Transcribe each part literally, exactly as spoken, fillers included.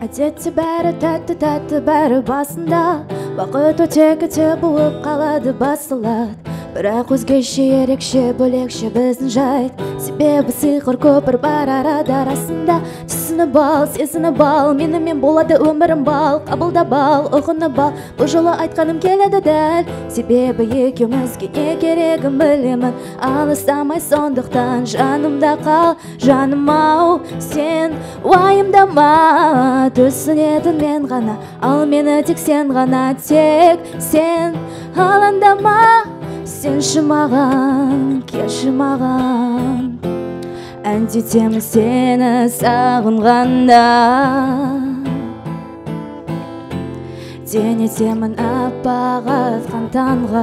әдетте бәрі тәтті-тәтті бәрі басында, бақыт өте кете болып қалады басылады. Бірақ өзгеше ерекше бөлекше біздің жайт, себебі сиқыр көпір бар арада арасында. Түсініп ал, сезініп ал, менімен болады өмірім бал, қабылдап ал, ұғынып ал, бұл жолы айтқаным келеді дәл, себебі екеумізге не керегін білемін. Алыстамай сондықтан жанымда қал, жаным ау, сен уайымдама, түсінетін мен ғана, ал мені тек сен ғана, тек сен алаңдама. Сенші маған, келші маған, әндетемін сені сағынғанда, денетемін аппақ атқан таңға.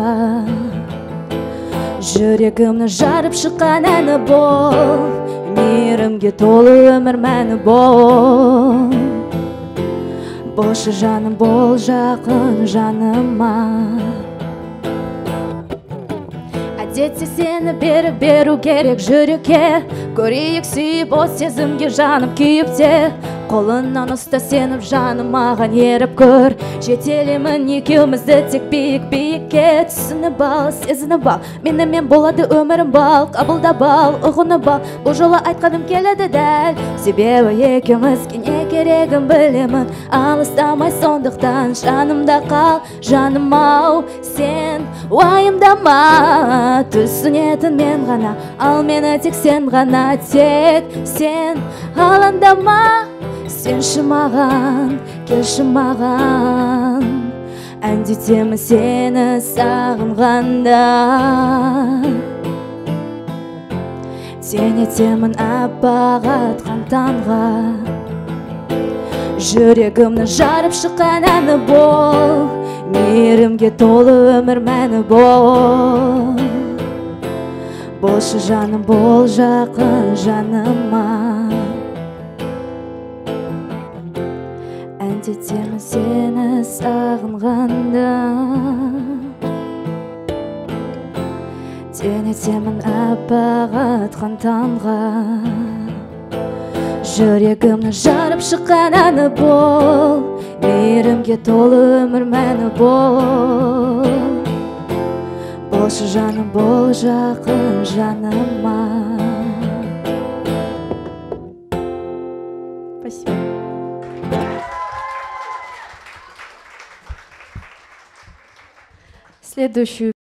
Жүрегімні жарып шыққан әні бол, мейірімге толы өмір мәні бол. Болшы жаным бол, жақын жаныма. Әдетте сені беріп беру керек жүрекке, көрейік сүйіп о сезімге жаным күйіп те. Қолынан ұста сеніп жаным маған еріп көр, жетелемін екеумізді тек биік-биікке. Түсініп ал, сезініп ал, менімен болады өмірім бал, қабылдап ал, ұғынып ал, бұл жолы айтқаным келеді дәл, себебі екеумізге не керегін білемін. Алыстамай сондықтан жанымда қал, жаным ау, сен уайымдама, түсінетін мен ғана, ал мені тек сен ғана, тек сен алаңдама. Сенші маған, келші маған, әндетемін сені сағынғанда, денетемін аппақ атқан таңға. Жүрегімні жарып шыққан әні бол, мейірімге толы өмір мәні бол. Болшы жаным бол, жақын жаныма. Әндетемін сені сағынғанда, денетемін аппақ атқан таңға. Жүрегімні жарып шыққан әні бол, мейірімге толы өмір мәні бол. Болшы жаным бол, жақын жаныма. Спасибо. Следующую